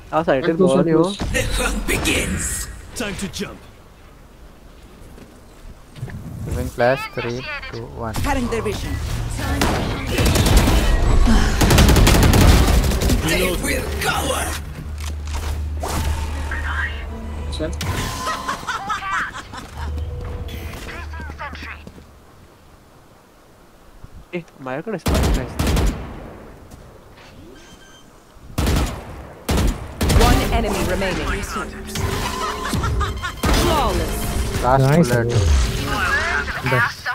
Our side is ball, yo. The hunt begins. Time to jump. Giving flash 3, 2, 1. Cutting their vision. They will cover. Eh, Maya could spike nice. One enemy remaining. Flawless. Last Nice. bullet. The